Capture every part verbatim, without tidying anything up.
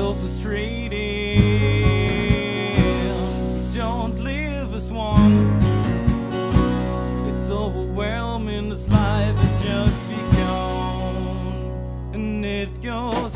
so frustrating. We don't live as one. It's overwhelming. This life has just begun, and it goes.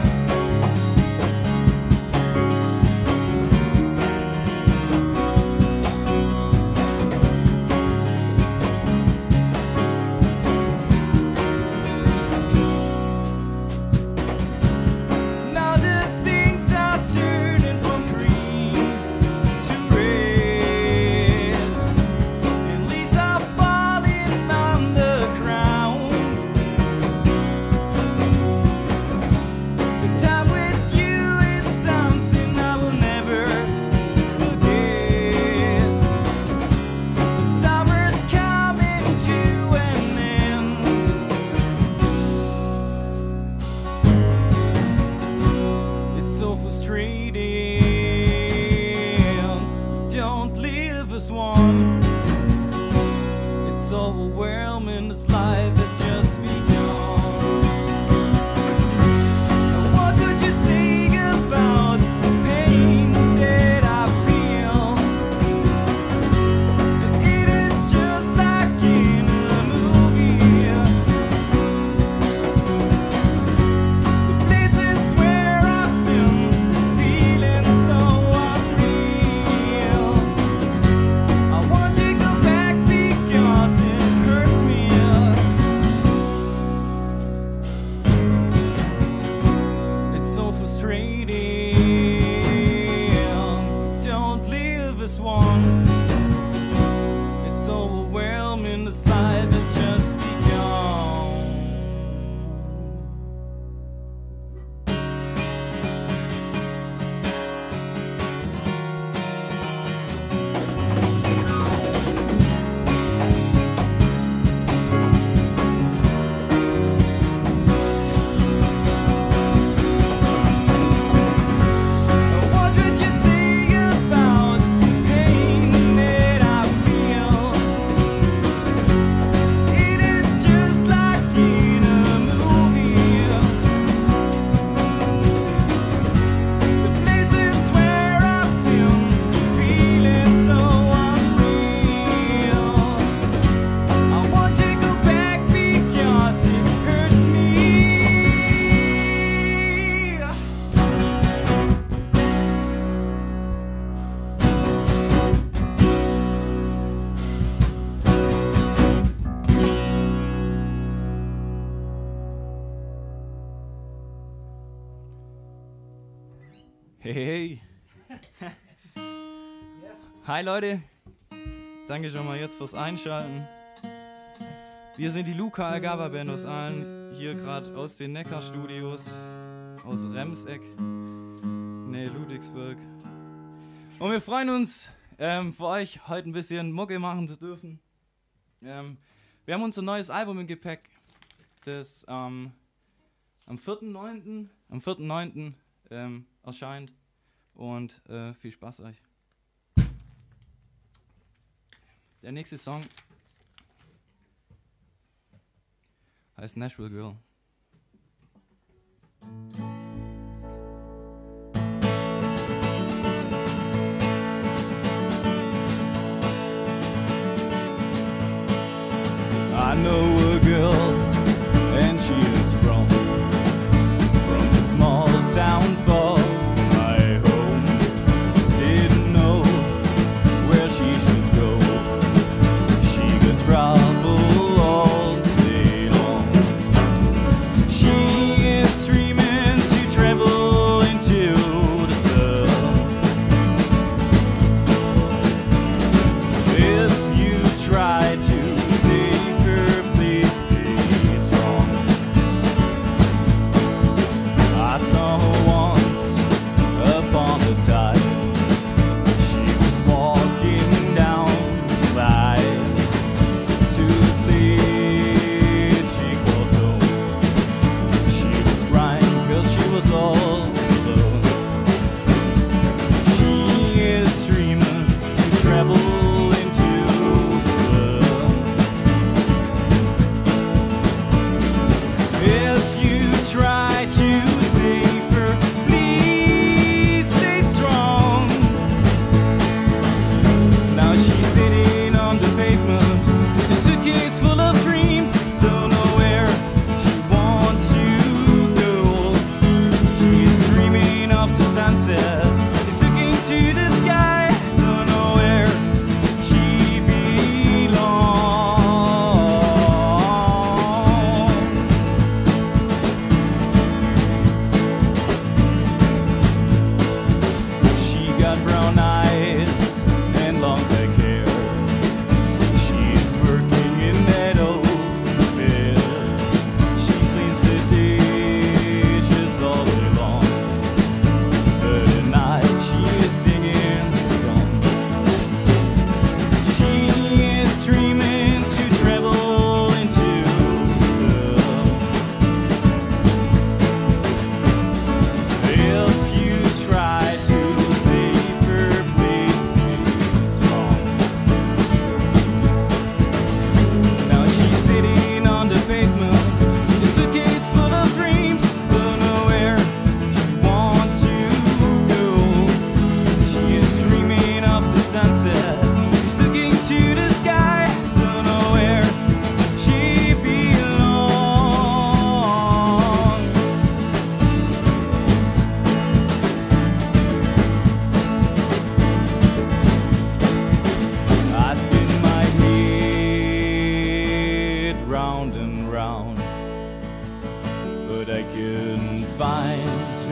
It's overwhelming, this life has just begun. What could you say about the pain that I feel? It is just like in a movie. The places where I've been feeling so unreal. I want you to go back because it hurts me. It's so frustrating. Don't live as one. It's overwhelming. This life has just begun. What would you say about the pain that I feel? It is just like in a movie. The places where I've been feeling so unreal. I want you to go back because it hurts me. Hey, hey. Hi Leute, danke schon mal jetzt fürs Einschalten. Wir sind die Luca Algaba Band aus Aalen, hier gerade aus den Neckar-Studios, aus Remseck, Nähe Ludwigsburg. Und wir freuen uns, ähm, für euch heute ein bisschen Mucke machen zu dürfen. Ähm, wir haben unser neues Album im Gepäck, das ähm, am vierten neunten am vierten neunten Ähm, erscheint. Und äh, viel Spaß euch. Der nächste Song heißt Nashville Girl. I know a girl and she is from from a small town far from my home. Didn't know where she should go. She could travel all day long. She is dreaming to travel into the sun. If you try to save her, please stay strong. I saw her once upon the tide. She was walking down the line to the place she called home. She was crying 'cause she was all alone. She is dreaming to travel into the sun. If you try to save her, please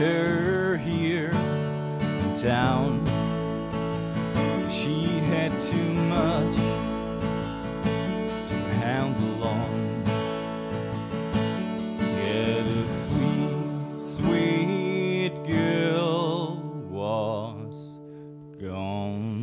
her here in town. She had too much to handle on. Yeah, the sweet, sweet girl was gone.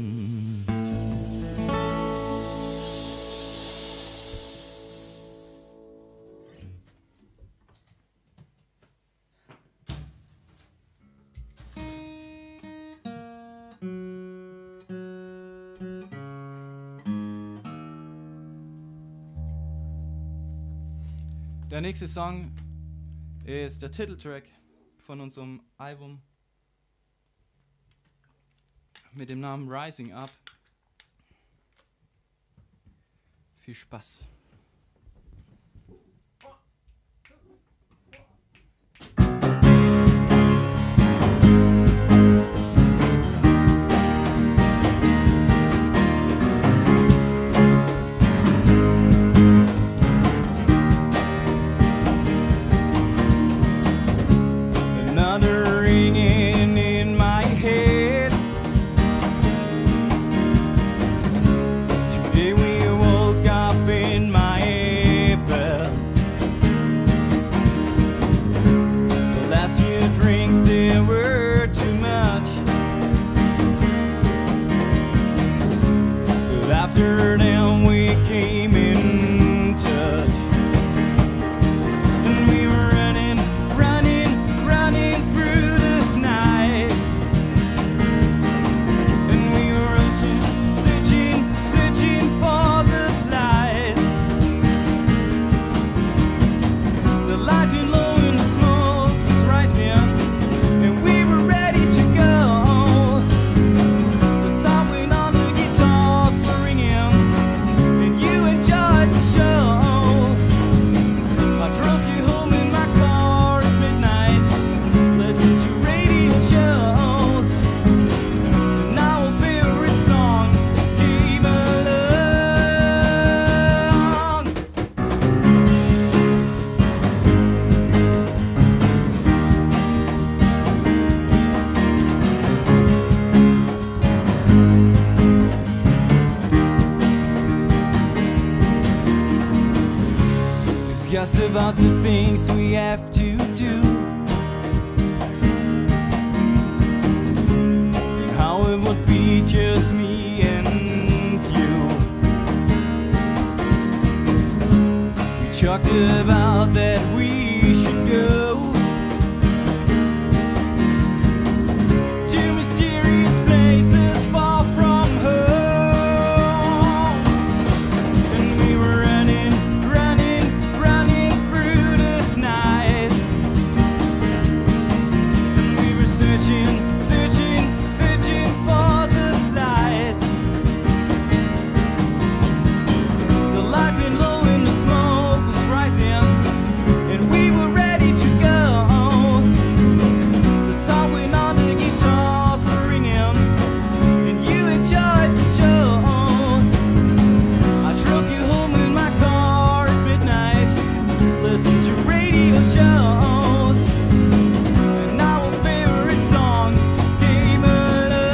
Der nächste Song ist der Titeltrack von unserem Album mit dem Namen Rising Up. Viel Spaß. Discuss about the things we have to do and how it would be just me and you. We talked about that we should go to mysterious places far from home, and we were running, running, running through the night, and we were searching, searching, searching for the lights. The light went low and the smoke was rising, and we were ready to go. The song went on, the guitars were ringing, and you enjoyed the show. I drove you home in my car at midnight, listened to radio shows, and our favorite song came along.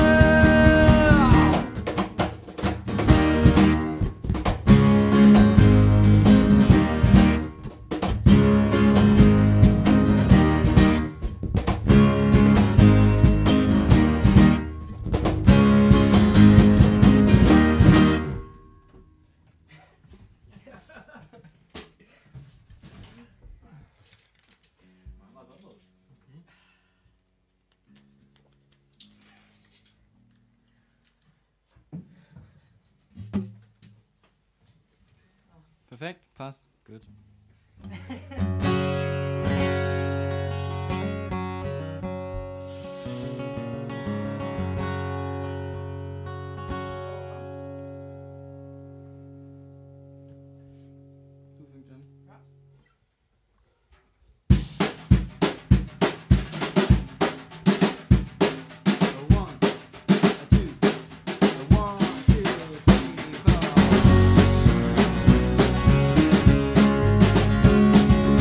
Perfekt, passt, gut. Du fängst an. Ja. A one, a two, a one, two, three, four.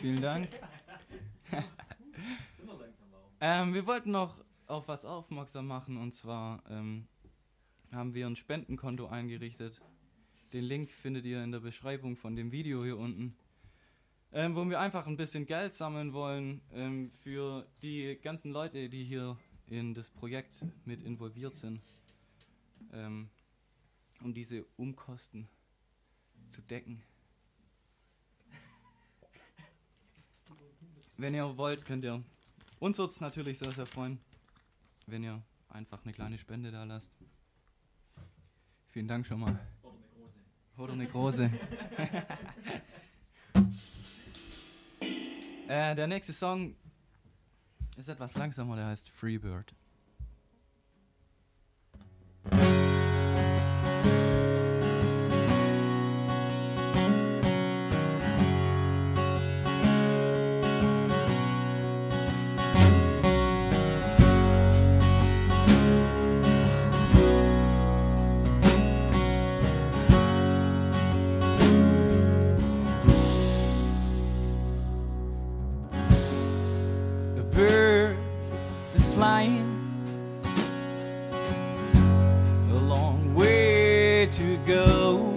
Vielen Dank. ähm, wir wollten noch auf was aufmerksam machen, und zwar ähm, haben wir ein Spendenkonto eingerichtet. Den Link findet ihr in der Beschreibung von dem Video hier unten. Ähm, wo wir einfach ein bisschen Geld sammeln wollen ähm, für die ganzen Leute, die hier in das Projekt mit involviert sind, ähm, um diese Umkosten zu decken. Wenn ihr wollt, könnt ihr, uns wird es natürlich sehr, sehr freuen, wenn ihr einfach eine kleine Spende da lasst. Vielen Dank schon mal. Oder eine große. Oder eine große. Äh, der nächste Song ist etwas langsamer, der heißt Freebird. Bird is flying a long way to go,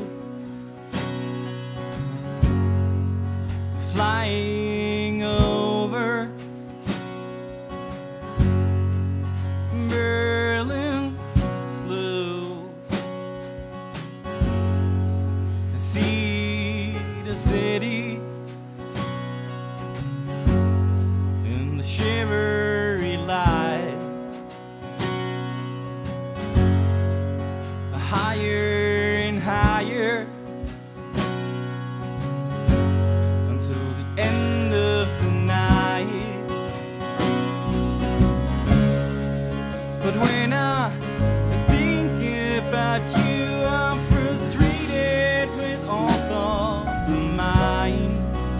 flying over Berlin slow. I see the city shivery light, higher and higher until the end of the night. But when I think about you, I'm frustrated with all thoughts of mine.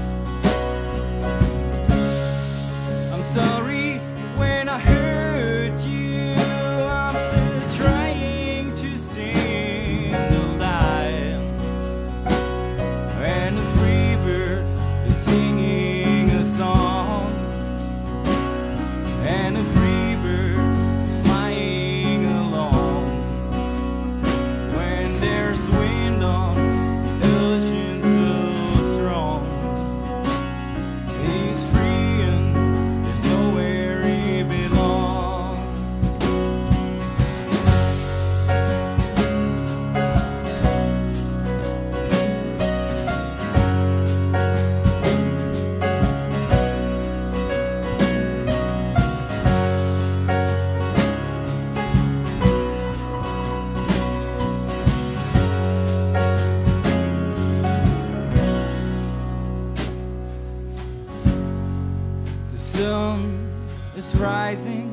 Sorry when I hurt you, I'm still trying to stand alive. And the free bird is singing a song, and the free bird is flying along. When there's wind on the ocean so strong, he's free and nowhere he belongs. The sun is rising,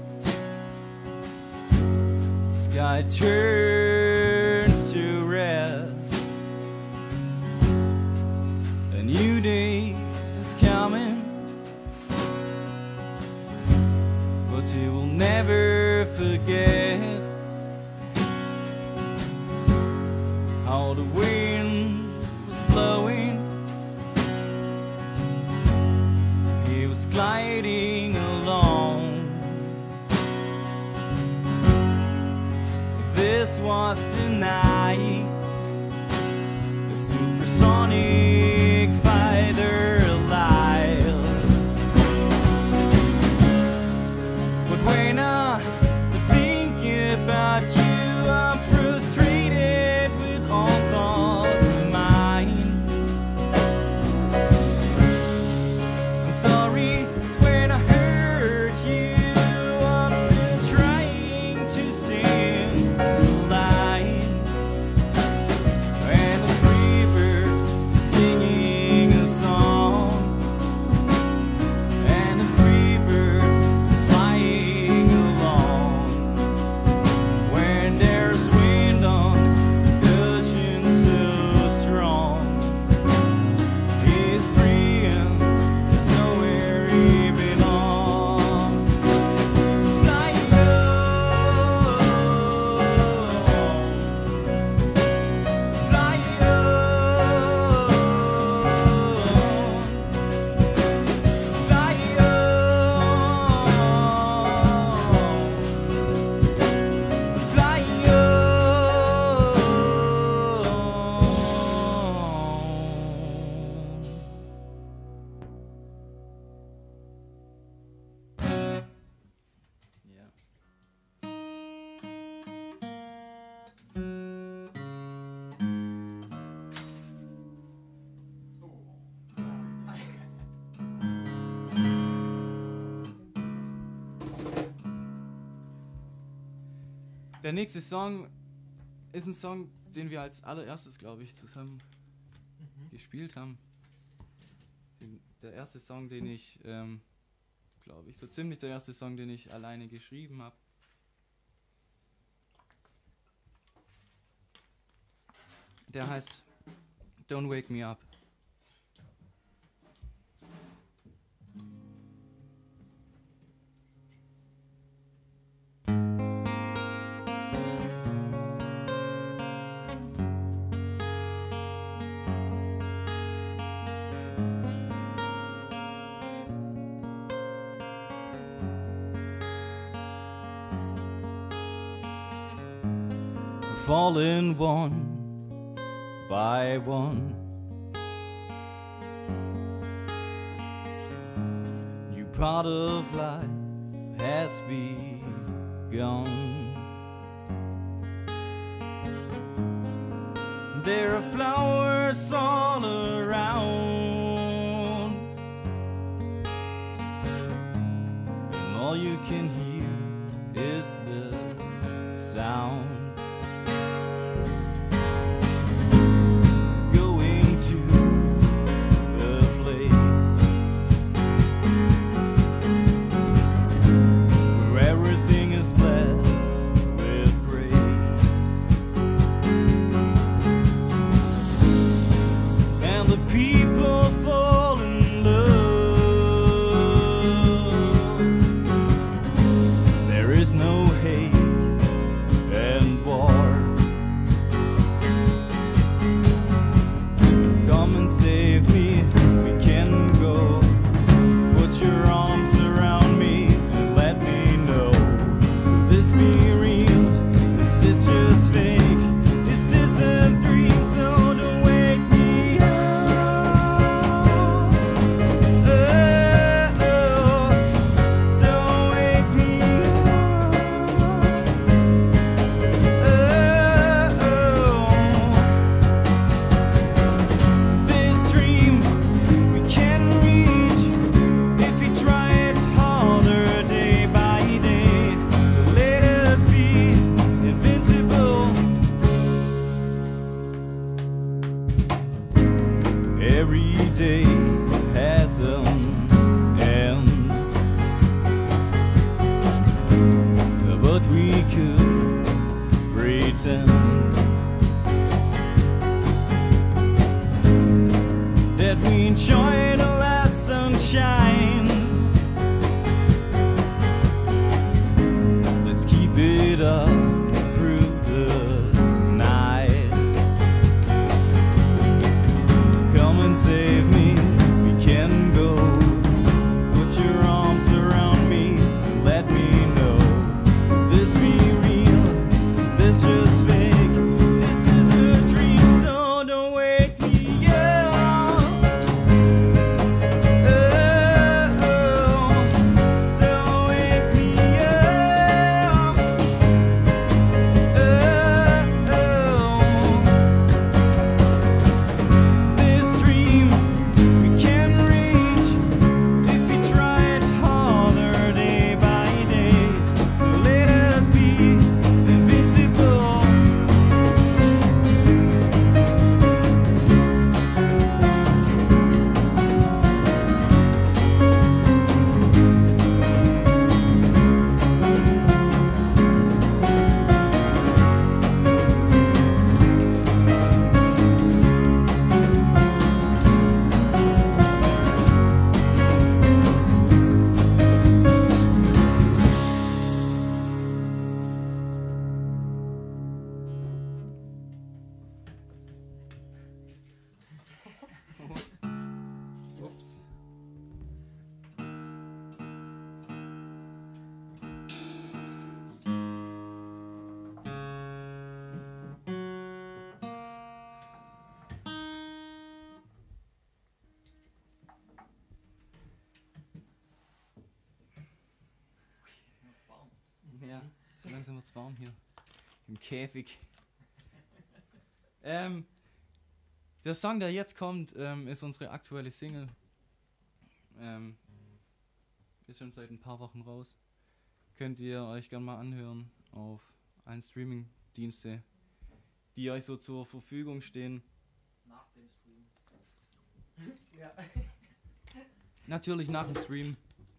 the sky turns to red, a new day is coming, but you will never forget how the wind was blowing. He was gliding along. This was tonight, a supersonic fighter alive. But when I think about you, I'm frustrated with all thoughts of mine. I'm sorry when I hurt you, I'm still trying to stand alive. And the free bird is Der nächste Song ist ein Song, den wir als allererstes, glaube ich, zusammen mhm. gespielt haben. Den, der erste Song, den ich, ähm, glaube ich, so ziemlich der erste Song, den ich alleine geschrieben habe. Der heißt Don't Wake Me Up. Falling one by one, new part of life has begun. There are flowers all around, and all you can hear is the sound. Ja, so langsam wird's warm hier. Im Käfig. ähm, der Song, der jetzt kommt, ähm, ist unsere aktuelle Single. Ähm, ist schon seit ein paar Wochen raus. Könnt ihr euch gerne mal anhören auf allen Streaming-Dienste, die euch so zur Verfügung stehen. Nach dem Stream. Ja. Natürlich nach dem Stream.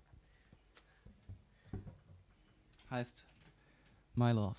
Heißt My Love.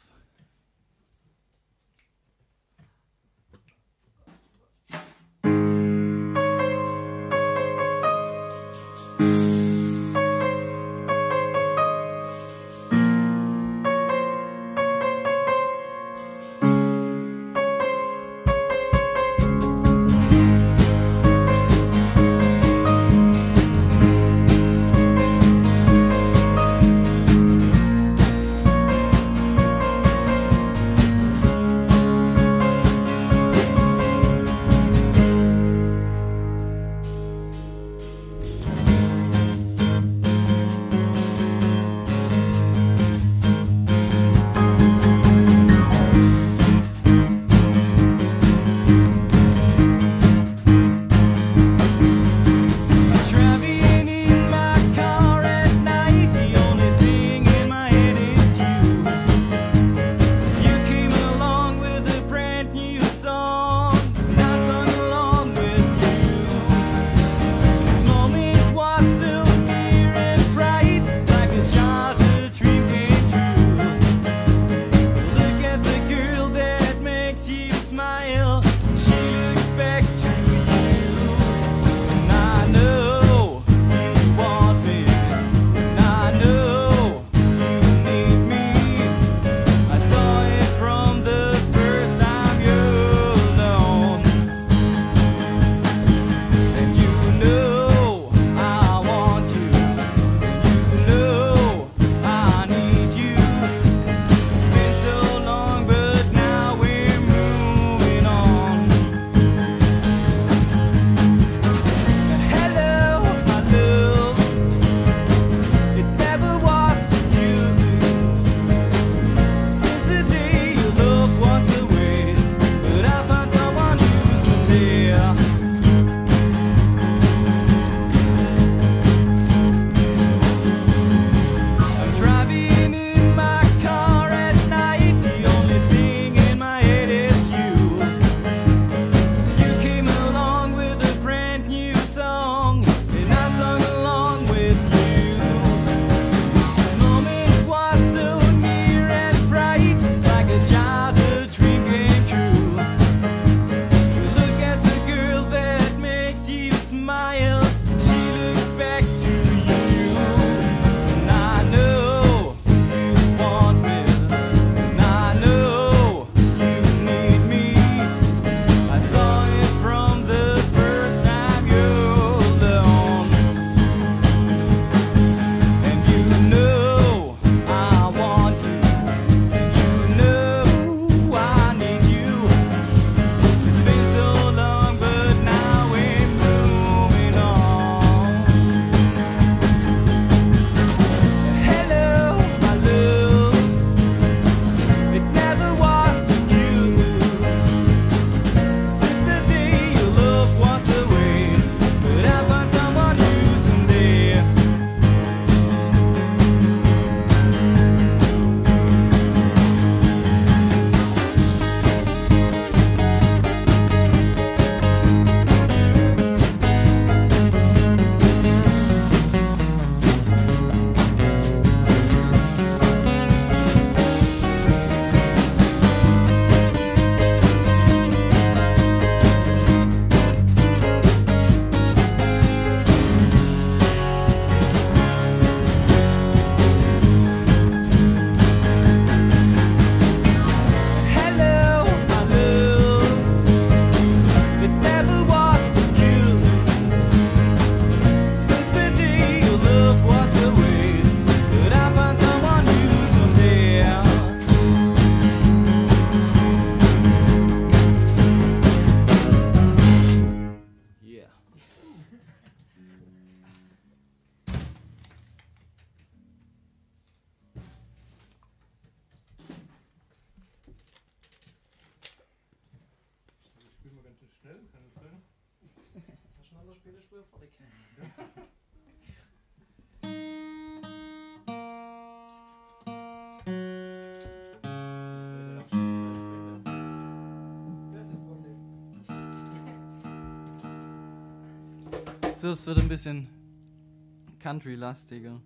früher fertig. So, es wird ein bisschen Country-lastiger.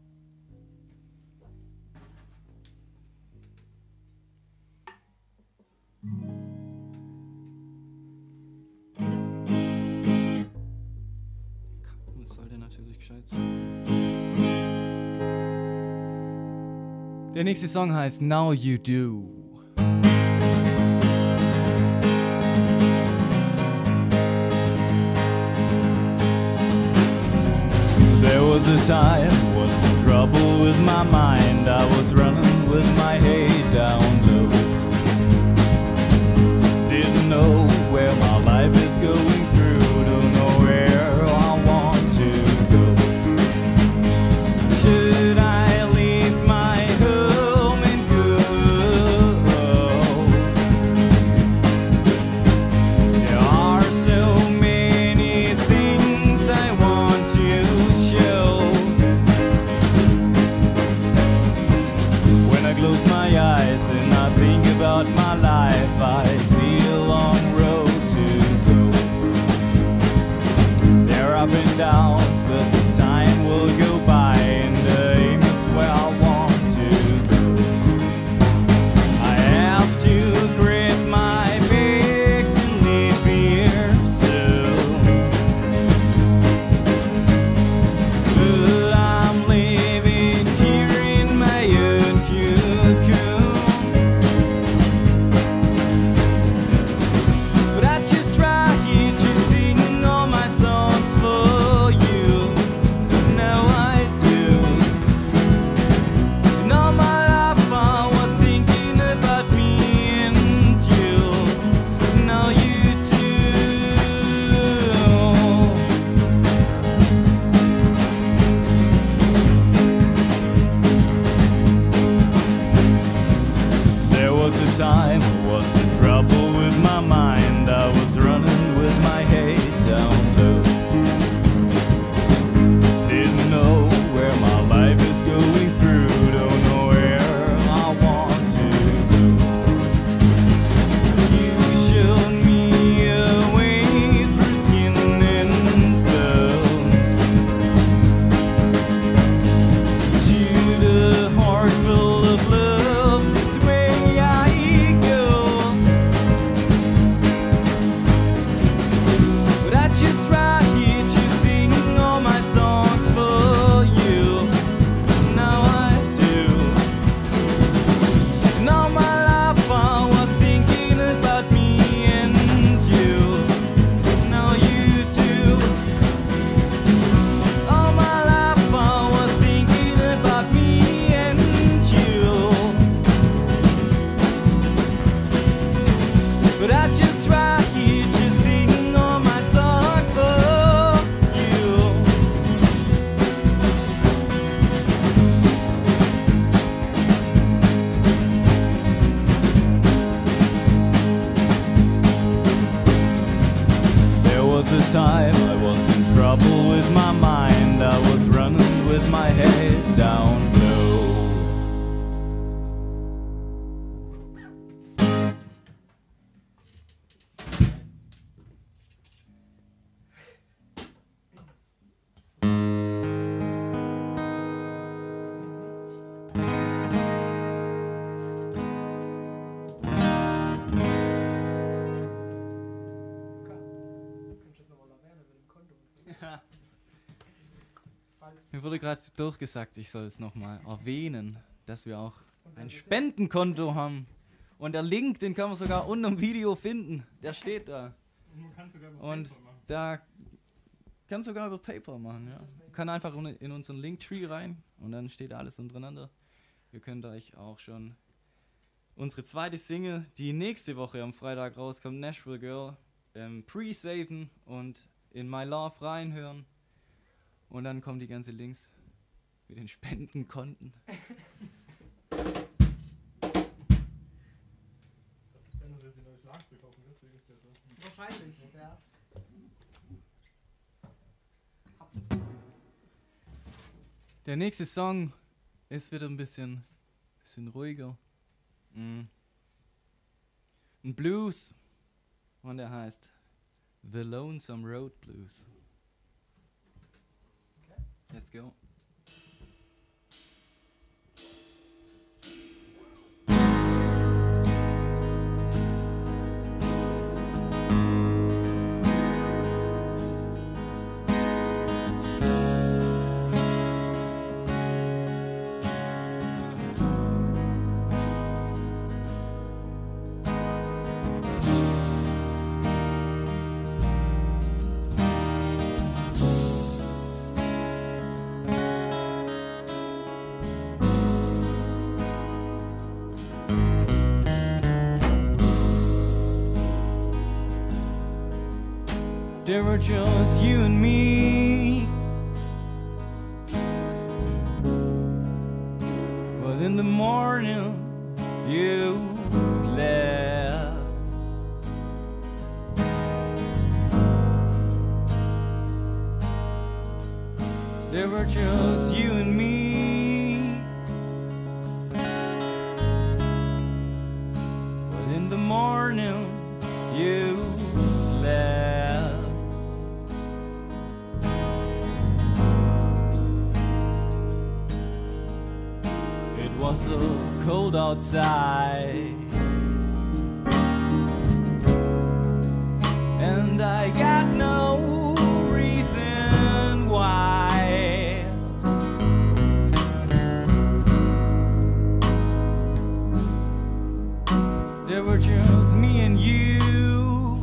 Das sollte natürlich gescheit sein. Der nächste Song heißt Now You Do. There was a time, was in trouble with my mind. I was running with my head down low. Didn't know where my life is going through. Don't know where I want to go. Should I leave my home and go? There are so many things I want to show. When I close my eyes and I think about my life, I see a long road to go. There are up and downs, but the time will go by and the aim is where I want to go. I have to grab my bags and leave here soon. But I'm living here in my own cocoon. But I just right here to sing all my songs for you. Now I do. And all my life I was thinking about me and you. Now you do. There was a time I was in trouble with my mind. I was running with my head down low. Didn't know where my life is going through. Don't know where I want to go. You showed me a way through skin and bones to the heart full of love. This way I go. But I just right here to sing all my songs for you. Now I do. And all my life I was thinking about me and you. Now you do. All my life I was thinking about me and you. But I just right here to sing all my songs for you. There was a time I was in trouble with my mind. I was running with my head down low. Könntest du das nochmal erwähnen mit dem Konto und so? Falls. Mir wurde gerade durchgesagt, ich soll es nochmal erwähnen, dass wir auch Und ein wenn das Spendenkonto haben. Und der Link, den kann man sogar unter dem Video finden. Der steht da. Man kann sogar über Und PayPal machen. da kann sogar über PayPal machen, ja. Kann einfach un- in unseren Linktree rein und dann steht alles untereinander. Ihr könnt euch auch schon unsere zweite Single, die nächste Woche am Freitag rauskommt, Nashville Girl, ähm, pre-saven und in My Love reinhören. Und dann kommen die ganzen Links mit den Spendenkonten. Wenn das jetzt ein neues Schlagzeug kaufen, deswegen ist der so. Wahrscheinlich, ja. Hab das. Der nächste Song ist wieder ein bisschen, bisschen ruhiger. Mm. Ein Blues. Und der heißt The Lonesome Road Blues. Let's go. There were just you and me, but in the morning you left. There were just you and me, but in the morning you left. It was so cold outside, and I got no reason why. There were just me and you,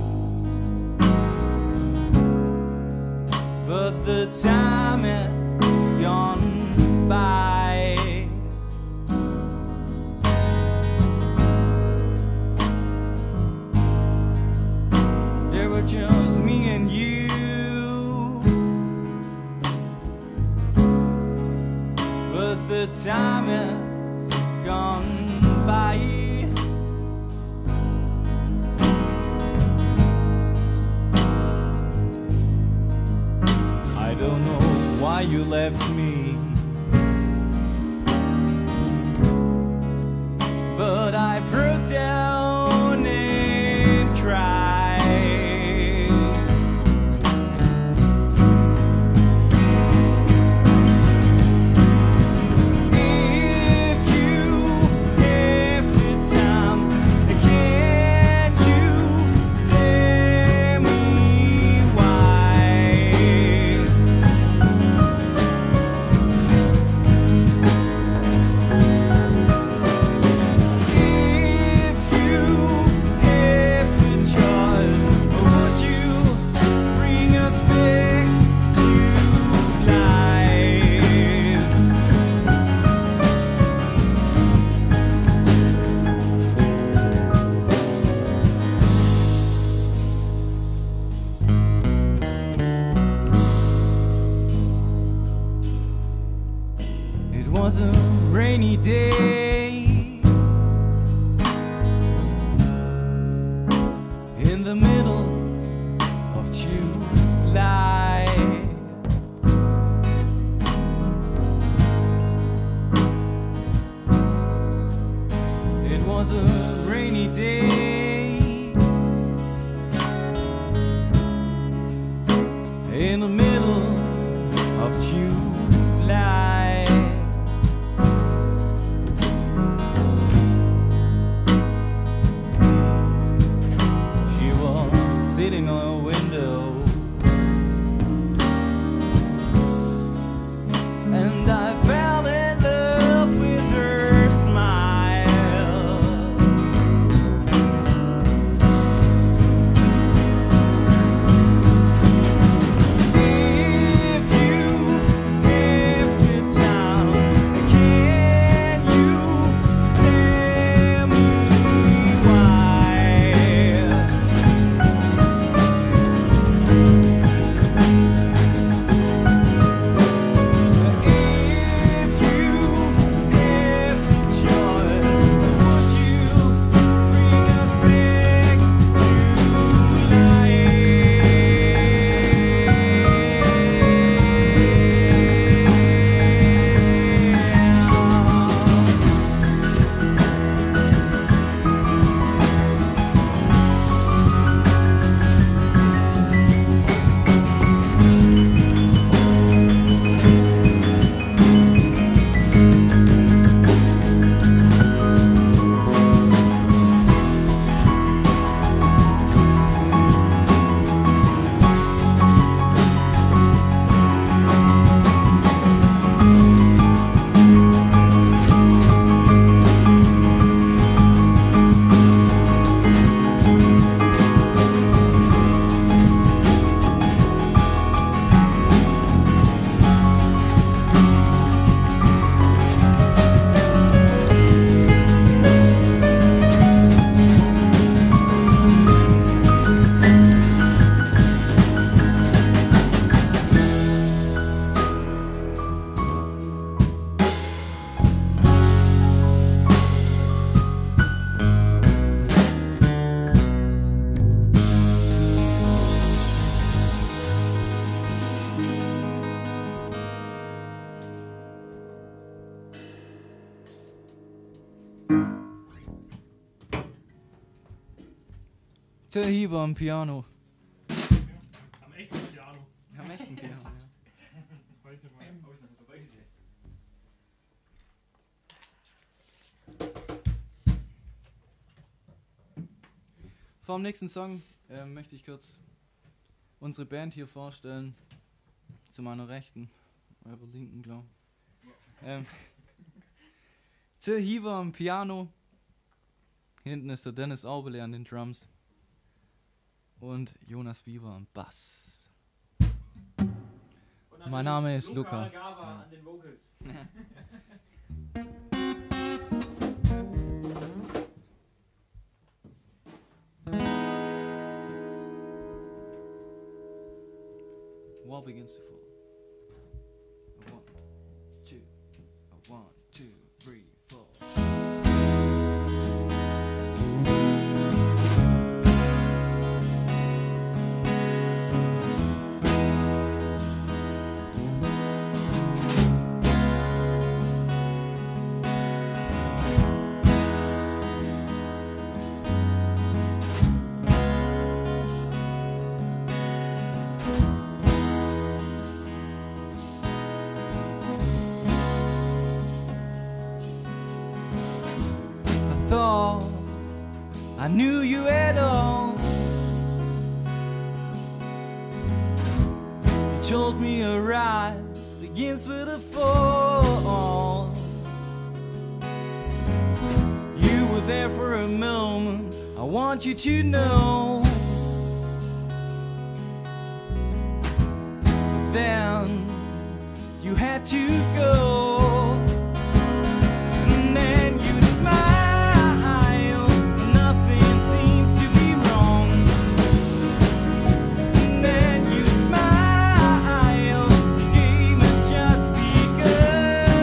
but the time has gone by. There were just me and you, but the time has gone by. I don't know why you left me, but I broke down and cried. Till Hieber am Piano. Am echten Piano. Am echten Piano, ja. Heute mal. Ausnahmsweise. Vor dem nächsten Song ähm, möchte ich kurz unsere Band hier vorstellen. Zu meiner Rechten, eurer Linken, glaube ich. Ähm, Till Hieber am Piano. Hinten ist der Dennis Aubele an den Drums. Und Jonas Bieber am Bass. Und Mein Name ist Luca. Luca Algava Ja. an den Vocals. Wall begins to fall. A one, two, a one, two, three, four. Thought I knew you at all. You told me a rise begins with a fall. You were there for a moment, I want you to know. Then you had to go. And then you smile, nothing seems to be wrong. And then you smile, the game has just begun.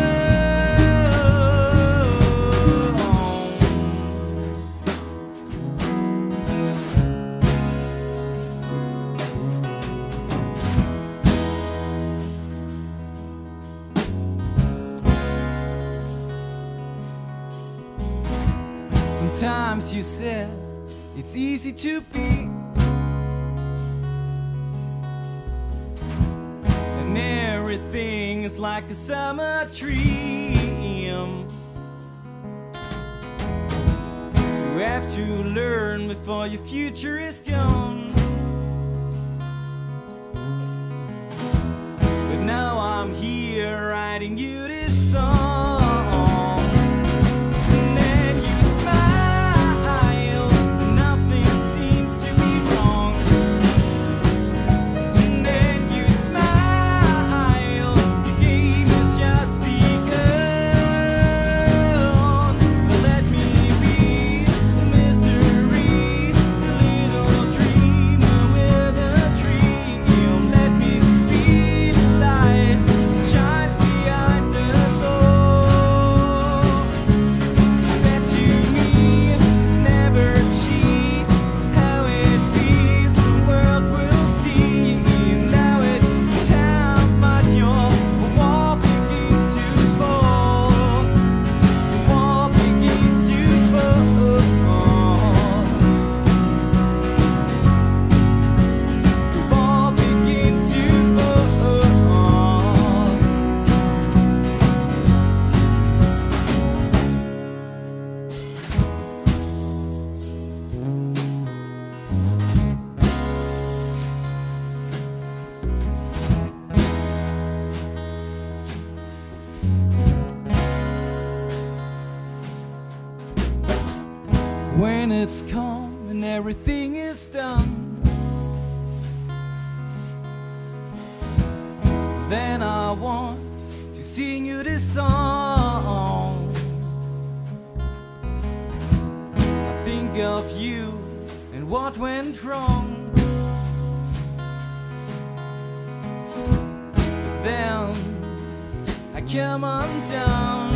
Sometimes you said it's easy to be, and everything is like a summer dream. You have to learn before your future is gone. But now I'm here writing you this song. When it's calm and everything is done, then I want to sing you this song. I think of you and what went wrong. But then I come undone.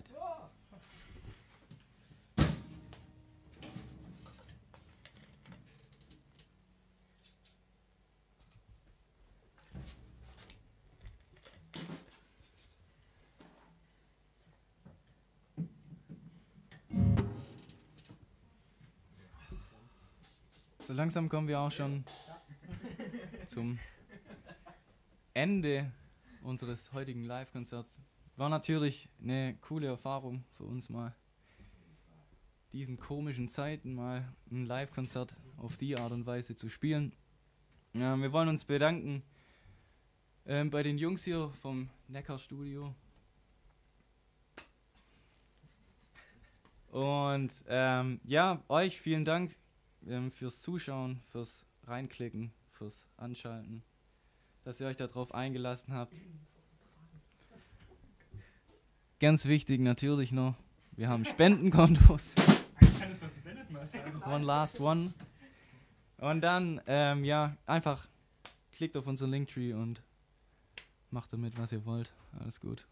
So langsam kommen wir auch schon zum Ende unseres heutigen Live-Konzerts. War natürlich eine coole Erfahrung für uns mal, diesen komischen Zeiten mal ein Live-Konzert auf die Art und Weise zu spielen. Ja, wir wollen uns bedanken ähm, bei den Jungs hier vom Neckar-Studio. Und ähm, ja, euch vielen Dank ähm, fürs Zuschauen, fürs Reinklicken, fürs Anschalten, dass ihr euch darauf eingelassen habt. Ganz wichtig natürlich noch, wir haben Spendenkontos. Eigentlich kann es doch zu Dennis mal sagen. One last one. Und dann, ähm, ja, einfach klickt auf unseren Linktree und macht damit, was ihr wollt. Alles gut.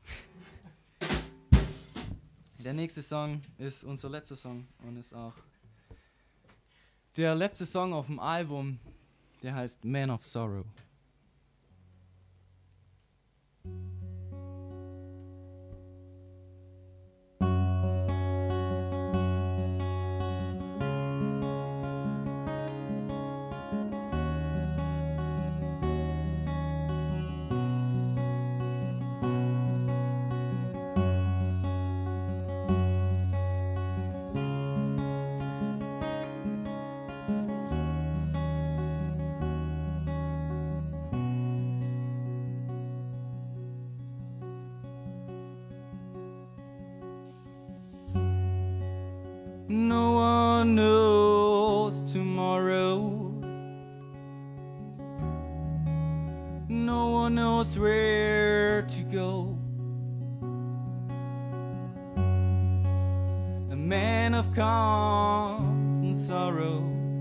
Der nächste Song ist unser letzter Song und ist auch der letzte Song auf dem Album, der heißt Man of Sorrow. No one knows tomorrow. No one knows where to go. A man of constant sorrow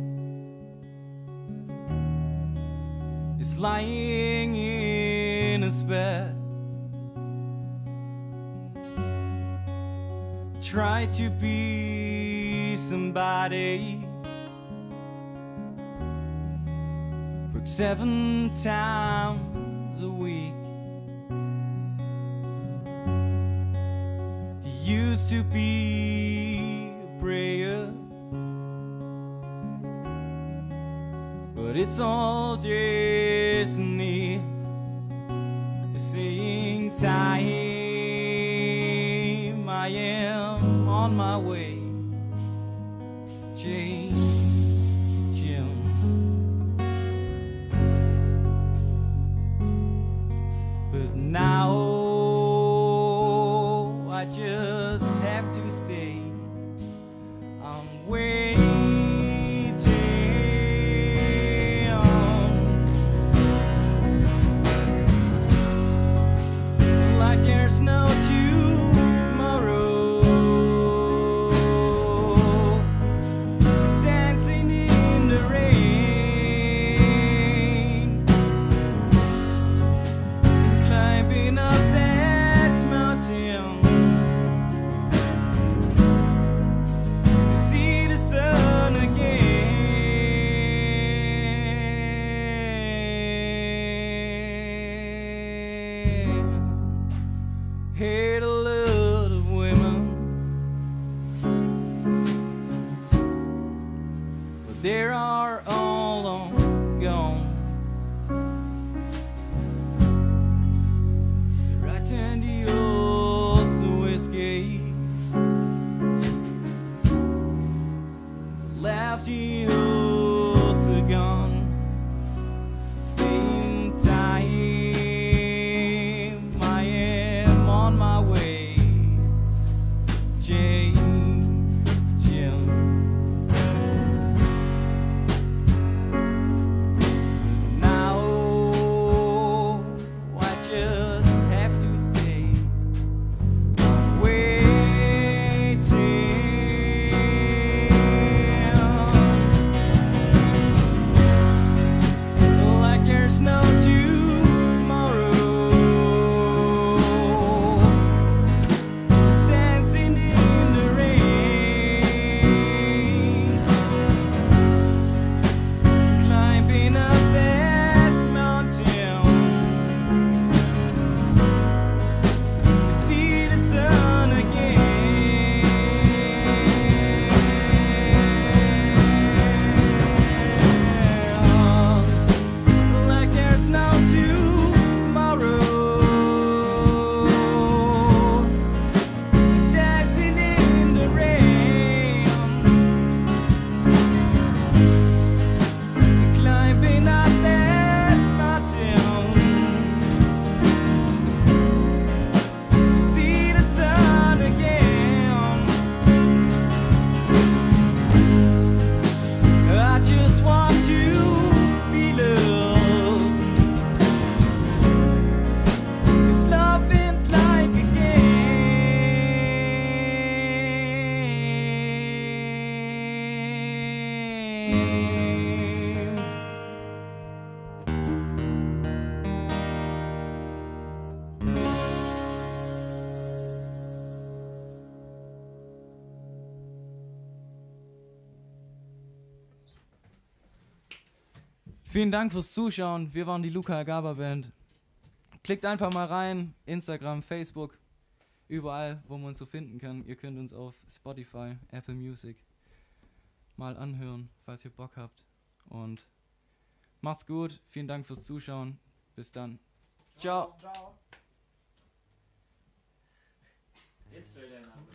is lying in his bed. Try to be somebody. Work seven times a week. He used to be a prayer, but it's all destiny. Saying time, I am on my way. Change him. But now I just have to stay. I'm waiting like there's no tomorrow. Dancing in the rain, climbing up that mountain to see the sun again. Hate a lot of women, but they are all long gone. Right in the old whiskey, left the old cigar. Same time, I am on my way. Change him. Now I just have to stay. Waiting Vielen Dank fürs Zuschauen. Wir waren die Luca Agaba Band. Klickt einfach mal rein. Instagram, Facebook. Überall, wo man uns so finden kann. Ihr könnt uns auf Spotify, Apple Music mal anhören, falls ihr Bock habt. Und macht's gut. Vielen Dank fürs Zuschauen. Bis dann. Ciao. Ciao. Jetzt fällt der Name.